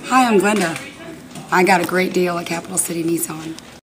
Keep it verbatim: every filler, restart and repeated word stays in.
Hi, I'm Glenda. I got a great deal at Capital City Nissan.